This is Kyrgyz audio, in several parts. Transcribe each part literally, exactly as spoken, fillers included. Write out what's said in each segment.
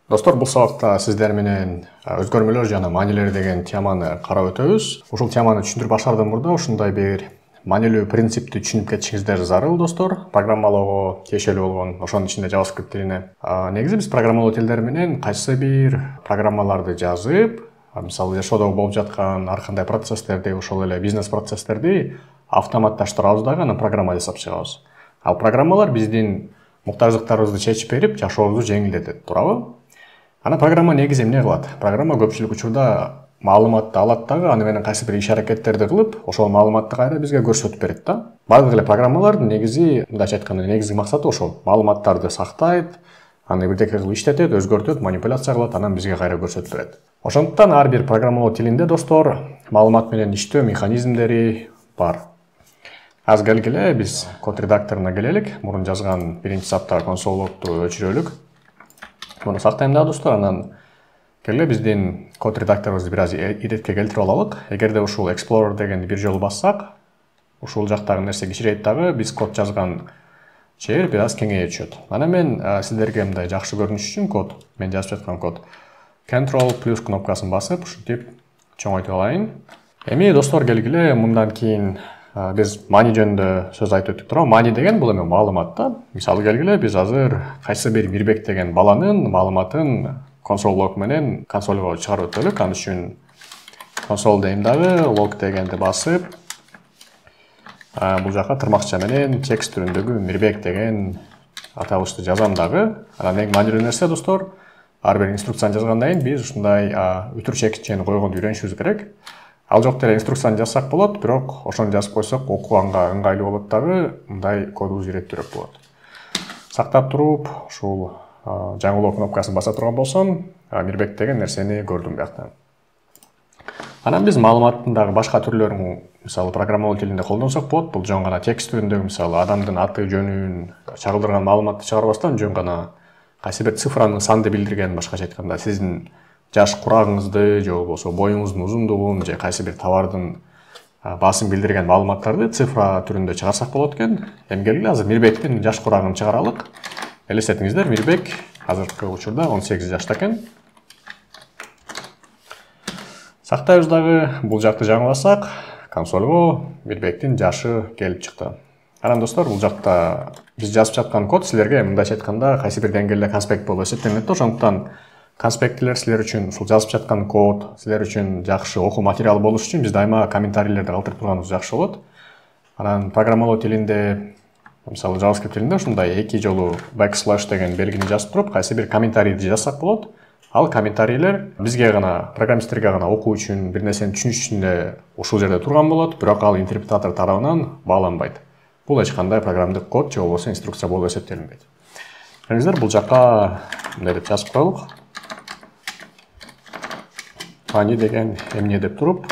Достор, бул сабакта сиздер менен өзгөрмөлөр жана маанилер деген теманы карап өтөбүз. Ушул теманы түшүндүрүп баштаардан мурда ушундай бир маанилүү принципти түшүнүп кетишиңиздер зарыл, достор. Программалоого тиешелүү болгон, ошонун ичинде JavaScript тилине. Негизи биз программалоо тилдери менен кайсы бир программаларды жазып, мисалы жашоодо болуп жаткан ар кандай процесстерди, ошол эле бизнес процесстерди автоматташтырабыз дагы, анан программа жасап чыгабыз. Ал программалар биздин муктаждыктарыбызды чечип берип, жашообузду жеңилдетет, туурабы? Ана программа негизи эмне кылат? Программа көпчүлүк учурда маалыматты алат дагы, аны менен кайсы бир иш аракеттерди кылып, ошол маалыматты кайра бизге көрсөтүп берет да. Бардык эле программалардын негизи, мындайча айтканда, негизги максаты ошол. Маалыматтарды сактайт, аны бирдеке кылып иштетет, өзгөртөт, манипуляция кылат, анан бизге кайра көрсөтүп берет. Ошондуктан ар бир программалоо тилинде, достор, маалымат менен иштөө механизмдери бар. Аз келгиле биз код редакторуна келелик. Мурун жазган биринчи саптагы консоль.log'ду өчүрөлүк. Муну сактайм да, достор, анан келе биздин код редакторубузду бир аз иретке келтирип алалык. Эгерде ушул Explorer дегенди бир жолу бассак, ушул жактагы нерсе кичирейт дагы, биз код жазган жер бир аз кеңейе түшөт. Анан мен сиздерге мындай жакшы көрүнүш үчүн код, мен жазып жаткан код, Ctrl плюс кнопкасын басып, ушинтип чоңойтуп алайын. Эми, достор, келгиле мындан кийин биз мани жөнүндө сөз айтып өттүк туурабы? Мани деген бул эме маалымат да. Мисалы келгиле биз азыр кайсы бир Мирбек деген баланын маалыматын console.log менен консольго чыгарып өтөлүк. Ал үчүн console дейм дагы, log дегенди басып, бул жака тырмакча менен текст түрүндөгү Мирбек деген аталышты жазам дагы. Анан эң маанилүү нерсе, достор, ар бир инструкцияны жазгандан кийин биз ушундай үтүр чекитчени койгонду үйрөнүшүбүз керек. Ал жок деле инструкцияны жазсак болот, бирок ошону жазып койсок окуганга ыңгайлуу болот дагы, мындай кодубуз иреттүүрөөк болот. Сактап туруп, ушул жаңылоо кнопкасын баса турган болсом, Мирбек деген нерсени көрдүм бияктан. Анан биз маалыматтын дагы башка түрлөрүн, мисалы программалоо тилинде колдонсок болот. Бул жөн гана текст түрүндөгү, мисалы адамдын аты, жөнүн, чагылдырган маалыматты чыгарбастан жөн гана кайсы бир цифранын санды билдирген, башкача айтканда, сиздин жаш курагыңызды, же болбосо боюңуздун узундугун, же кайсы бир товардын баасын билдирген маалыматтарды цифра түрүндө чыгарсак болот экен. Эми келгиле азыр Мирбектин жаш курагын чыгаралык. Элестетиңиздер, Мирбек азыркы учурда он сегиз жашта экен. Сактайбыз дагы, бул жакты жаңыласак, консольго Мирбектин жашы келип чыкты. Анан, достор, бул жакта биз жазып жаткан код силерге мындайча айтканда кайсы бир деңгээлде конспект болуп эсептелет. Ошондуктан конспектилер силер үчүн, ушул жазып жаткан код силер үчүн жакшы окуу материалы болуш үчүн биз дайыма комментарийлерди калтырып турганыбыз жакшы болот. Анан программалоо тилинде, мисалы JavaScript тилинде ушундай эки жолу backslash деген белгини жазып туруп, кайсы бир комментарийди жазсак болот. Ал комментарийлер бизге гана, программисттерге гана окуу үчүн, бир нерсени түшүнүш үчүн эле ушул жерде турган болот, бирок ал интерпретатор тарабынан бааланбайт. Бул эч кандай программдык код же болбосо инструкция болуп эсептелинбейт. Билиңиздер, бул жакка мындай деп жазып коелук. Мани деген эмне деп туруп,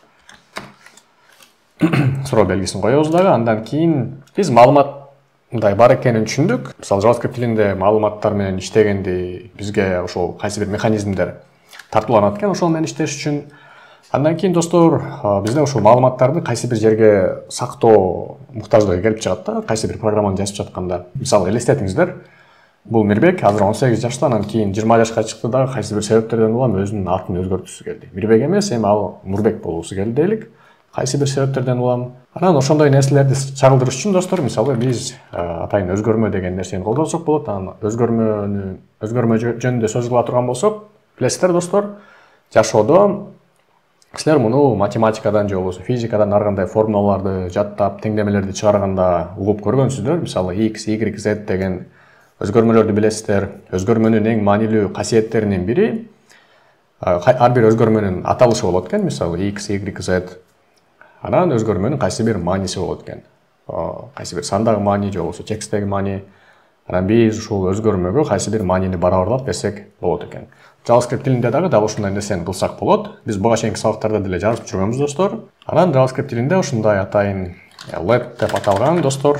суроо белгисин коебуз дагы. Андан кийин биз маалымат мындай бар экенин түшүндүк. Мисалы JavaScript тилинде маалыматтар менен иштегенди бизге ошол кайсы бир механизмдер тартууланат экен, ошол менен иштеш үчүн. Андан кийин, достор, бизде ошол маалыматтарды кайсы бир жерге сактоо муктаждыгы келип чыгат да, кайсы бир программаны жазып жатканда. Мисалы элестетиңиздер, бул Мирбек азыр он сегиз жашта, анан кийин жыйырма жашка чыкты дагы, кайсы бир себептерден улам өзүнүн атын өзгөртүүсү келди. Мирбек эмес, эми ал Нурбек болуусу келди дейли. Кайсы бир себептерден улам. Анан ошондой нерселерди чагылдырыш үчүн, достор, мисалы биз атайын өзгөрмө деген нерсени колдонсок болот. Анан өзгөрмөнү, өзгөрмө жөнүндө сөз кыла турган болсок, билесиздер, достор, жашоодо силер муну математикадан же болбосо физикадан ар кандай формулаларды жаттап, теңдемелерди чыгарганда угуп көргөнсүздөр. Мисалы x, y, z деген өзгөрмөлөрдү билесиздер. Өзгөрмөнүн эң маанилүү касиеттеринин бири ар бир өзгөрмөнүн аталышы болот экен. Мисалы x, y, z. Анан өзгөрмөнүн кайсы бир мааниси болот экен. Кайсы бир сандагы маани же болбосо тексттеги маани. Анан биз ушул өзгөрмөгө кайсы бир маанини барабарлап берсек болот экен. JavaScript тилинде дагы дал ушундай нерсени кылсак болот. Биз буга чейинки сабактарда деле жазып жүргөнбүз, достор. Анан JavaScript тилинде ушундай атайын let деп аталган, достор,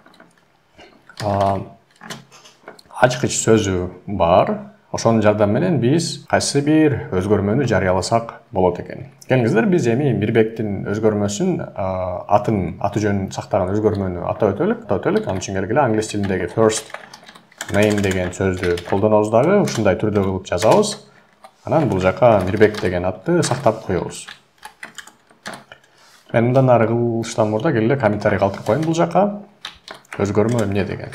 ачкыч сөзү бар. Ошонун жардамы менен биз кайсы бир өзгөрмөнү жарыяласак болот экен. Келиңиздер, биз эми Мирбектин өзгөрмөсүн, атын, аты жөнүн сактаган өзгөрмөнү атап өтөлүк, атап өтөлүк. Ал үчүн келгиле англис тилиндеги first name деген сөздү колдонобуз дагы, ушундай түрдө кылып жазабыз. Анан бул жака Мирбек деген атты сактап коебуз. Мен мындан ары кылыштан мурда келгиле комментарий калтырып коеюн бул жака. Өзгөрмө эмне деген.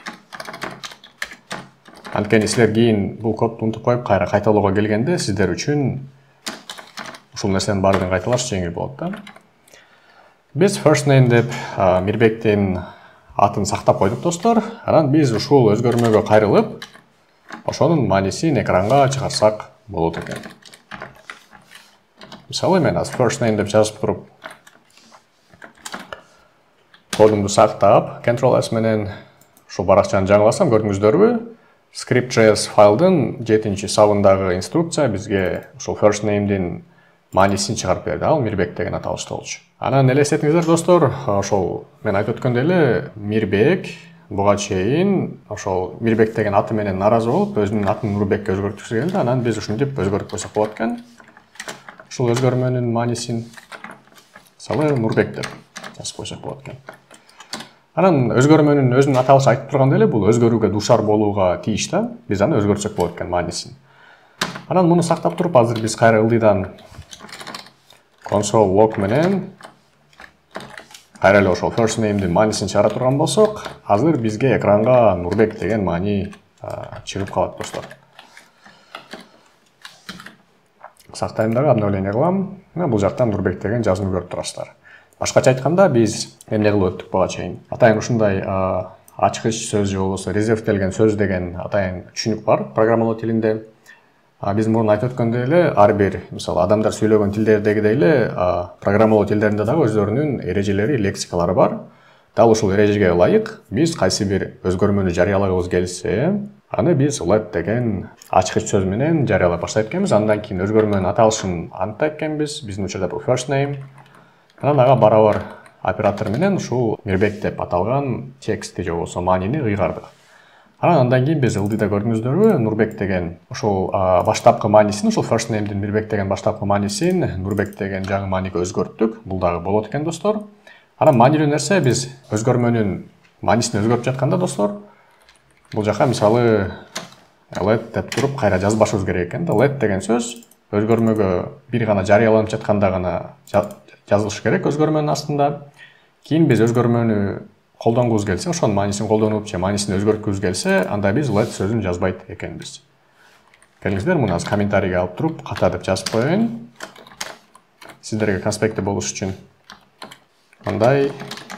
Анткени силер кийин бул кодду унутуп коюп, кайра кайталоого келгенде сиздер үчүн ушул нерсенин баардыгын кайталаш жеңил болот да. Биз first name деп Мирбектин атын сактап койдук достор. Анан биз ушул өзгөрмөгө кайрылып, ошонун маанисин экранга чыгарсак болот экен. Мисалы мен аз first name деп жазып туруп кодумду сактап, Ctrl S менен ушул баракчаны жаңыласам, көрдүңүздөрбү? Script.js файлдын жетинчи сабындагы инструкция бизге ушул first name'дин маанисин чыгарып берди. Ал Мирбек деген аталышта болчу. Анан элестетиңиздер достор, ошол мен айтып өткөндөй эле Мирбек буга чейин ошол Мирбек деген аты менен наразы болуп, өзүнүн атын Нурбекке өзгөрткүсү келди. Анан биз ушинтип өзгөртүп койсок болот экен. Ушул өзгөрмөнүн маанисин мисалы Нурбек деп жазып койсок болот экен. Анан өзгөрмөнүн өзүнүн аталышы айтып тургандай эле, бул өзгөрүүгө дуушар болууга тийиш да. Биз аны өзгөртсөк болот экен маанисин. Анан муну сактап туруп, азыр биз кайра ылдыйдан console log менен кайра эле ошол first name'дин маанисин чыгара турган болсок, азыр бизге экранга Нурбек деген маани чыгып калат достор. Сактайм дагы, обновление кылам. Мына бул жактан Нурбек деген жазууну көрүп турасыздар. Башкача айтканда, биз эмне кылып өттүк буга чейин? Атайын ушундай ачкыч сөз же болбосо резервтелген сөз деген атайын түшүнүк бар программалоо тилинде. Биз мурун айтып өткөндөй эле, ар бир, мисалы, адамдар сүйлөгөн тилдердегидей эле, программалоо тилдеринде дагы өздөрүнүн эрежелери, лексикалары бар. Дал ушул эрежеге ылайык биз кайсы бир өзгөрмөнү жарыялагыбыз келсе, аны биз let деген ачкыч сөз менен жарыялап баштайт экенбиз. Андан кийин өзгөрмөнүн аталышын аныктайт экенбиз. Биздин учурда бул first name. Анан ага барабар оператор менен ушул Мирбек деп аталган текстти же болбосо маанини ыйгардык. Анан андан кийин биз ылдыйда көрдүңүздөрбү, Нурбек деген ушул баштапкы маанисин, ушул first name'дин Мирбек деген баштапкы маанисин Нурбек деген жаңы мааниге өзгөрттүк. Бул дагы болот экен достор. Анан маанилүү нерсе, биз өзгөрмөнүн маанисин өзгөрүп жатканда достор, бул жака мисалы let деп туруп кайра жазбашыбыз керек экен да. Let деген сөз өзгөрмөгө бир гана жарыяланып жатканда гана жазылыш керек өзгөрмөнүн астында. Кийин биз өзгөрмөнү колдонгубуз келсе, ошонун маанисин колдонуп же маанисин өзгөрткүбүз келсе, анда биз let сөзүн жазбайт экенбиз. Келиңиздер, муну аз комментарийге алып туруп, ката деп жазып коеюн. Сиздерге конспектте болуш үчүн. Мындай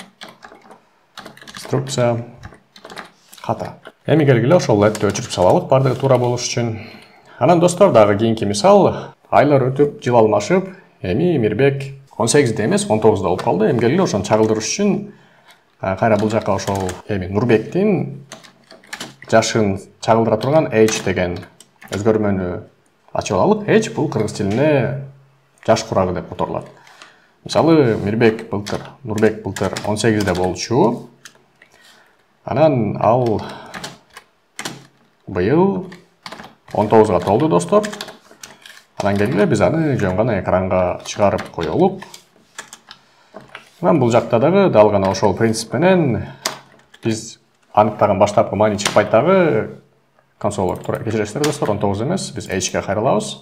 инструкция ката. Эми келгиле ошол letти өчүрүп салалык, бардыгы туура болуш үчүн. Анан достор, дагы кийинки мисал, айлар өтүп, жыл алмашып, эми Мирбек он сегизде эмес, он тогузда болуп калды. Эми келгиле ошону чагылдырыш үчүн кайра бул жака ошол эми Нурбектин жашын чагылдыра турган age деген өзгөрмөнү ачып алалык. Age бул кыргыз тилинде жаш курагы деп которулат. Мисалы, Мирбек былтыр, Нурбек былтыр он сегизде болчу. Анан ал быйыл он тогузга толду достор. Анан келгиле биз аны жөн гана экранга чыгарып коелук. Анан бул жакта дагы дал гана ошол принцип менен биз аныктаган баштапкы маани чыкпайт дагы консолго туура кечиресиздер достор, он тогуз эмес, биз age-ге кайрылабыз.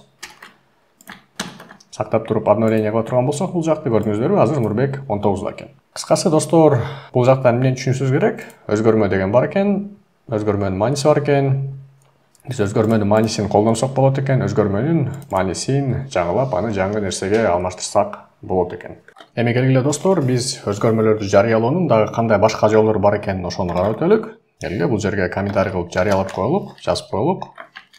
Сактап туруп обновление кыла турган болсок, бул жакты көрдүңүздөрбү, азыр Нурбек он тогузда экен. Кыскасы достор, бул жактан эмнени түшүнүшүбүз керек? Өзгөрмө деген бар экен, өзгөрмөнүн мааниси бар экен. Биз өзгөрмөнүн маанисин колдонсок болот экен, өзгөрмөнүн маанисин жаңылап, аны жаңы нерсеге алмаштырсак болот экен. Эми келгиле достор, биз өзгөрмөлөрдү жарыялоонун дагы кандай башка жолдору бар экенин ошону карап өтөлүк. Келгиле бул жерге комментарий кылып жарыялап коелук, жазып коелук.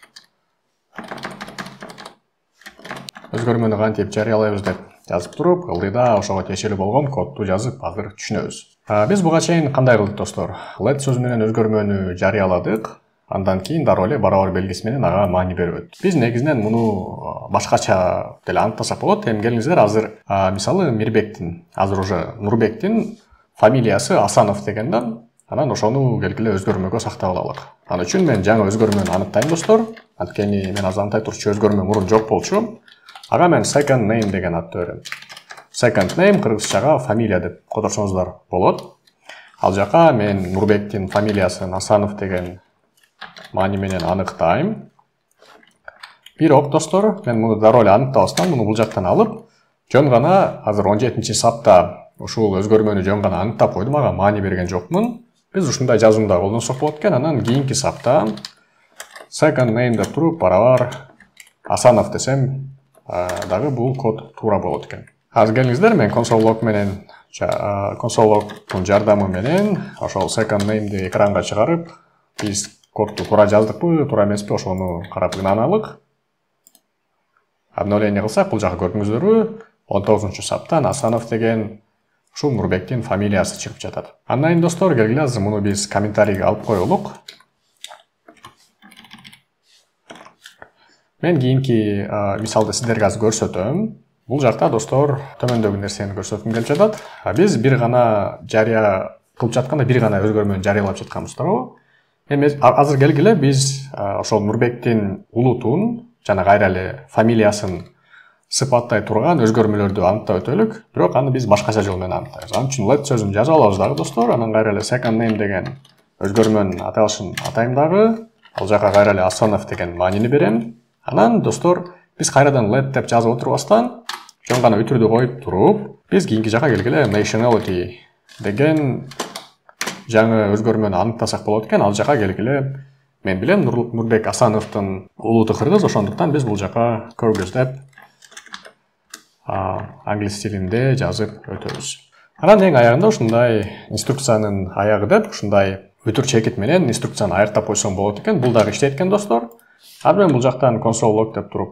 Өзгөрмөнү кантип жарыялайбыз деп жазып туруп, ылдыйда ошого тиешелүү болгон кодду жазып азыр түшүнөбүз. Биз буга чейин кандай кылдык достор? Let сөзү менен өзгөрмөнү жарыяладык. Андан кийин дароо эле барабар белгиси менен ага маани берип өттүк. Биз негизинен муну башкача деле аныктасак болот. Эми келиңиздер, азыр мисалы Мирбектин, азыр уже Нурбектин фамилиясы Асанов деген да. Анан ошону келгиле өзгөрмөгө сактап алалык. Ал үчүн мен жаңы өзгөрмөнү аныктайм достор. Анткени мен азыр аныктай турчу өзгөрмө мурун жок болчу. Ага мен second name деген атты берем. Second name кыргызчага фамилия деп кодорсоңуздар болот. Ал жака мен Нурбектин фамилиясын Асанов деген мани менен аныктайм. Бирок достор, мен муну дароо эле аныктабастан муну бул жактан алып, жөн гана азыр он жетинчи сапта ушул өзгөрмөнү жөн гана аныктап койдум, ага маани берген жокмун. Биз ушундай жазуунда колдонсок болот экен. Анан кийинки сапта second name деп туруп барабар Асанов десем дагы бул код туура болот экен. Азыр келиңиздер, мен console log менен console log'тун жардамы менен ошол second name'ди экранга чыгарып, биз кодду туура жаздыкпы, туура эмеспи, ошону карап ынаналык. Обновление кылсак, бул жака көрдүңүздөрбү, он тогузунчу саптан Асанов деген ушул Нурбектин фамилиясы чыгып жатат. Андан кийин достор, келгиле азыр муну биз комментарийге алып коелук. Мен кийинки мисалды сиздерге азыр көрсөтөм. Бул жакта достор төмөндөгү нерсени көрсөткүм келип жатат. Биз бир гана жарыя кылып жатканда бир гана өзгөрмөнү жарыялап жатканбыздар. Эми азыр келгиле биз ошол Нурбектин улутун жана кайра эле фамилиясын сыпаттай турган өзгөрмөлөрдү аныктап өтөлүк. Бирок аны биз башкача жол менен аныктайбыз. Анын үчүн let сөзүн жазып алабыз дагы достор. Анан кайра эле second name деген өзгөрмөнүн аталышын атайм дагы. Ал жака кайра эле Асанов деген маанини берем. Анан достор, биз кайрадан let деп жазып отурбастан, жөн гана үтүрдү коюп туруп, биз кийинки жака келгиле nationality деген жаңы өзгөрмөнү аныктасак болот экен. Ал жака келгиле мен билем Нурбек Асановдун улуту кыргыз, ошондуктан биз бул жака көргөздөп англис тилинде жазып өтөбүз. Анан эң аягында ушундай инструкциянын аягы деп, ушундай өтүр чекит менен инструкцияны аяктап койсоң болот экен. Бул дагы иштейт экен достор. Азыр мен бул жактан console log деп туруп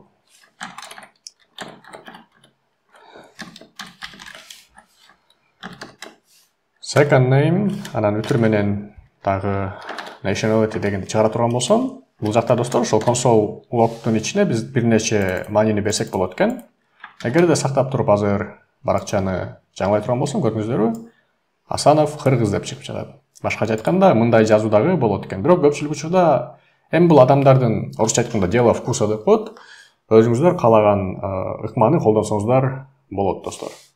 second name, анан өтүр менен дагы nationality дегенди чыгара турган болсом, бул жакта достор ошол console log'тун ичине биз бир нече маанини берсек болот экен. Эгерде сактап туруп азыр баракчаны жаңылай турган болсом, көрдүңүздөрбү? Асанов кыргыз деп чыгып жатат. Башкача айтканда мындай жазуу дагы болот экен. Бирок көпчүлүк учурда эми бул адамдардын орусча айтканда дело вкуса деп коет. Өзүңүздөр каалаган ыкманы колдонсоңуздар болот достор.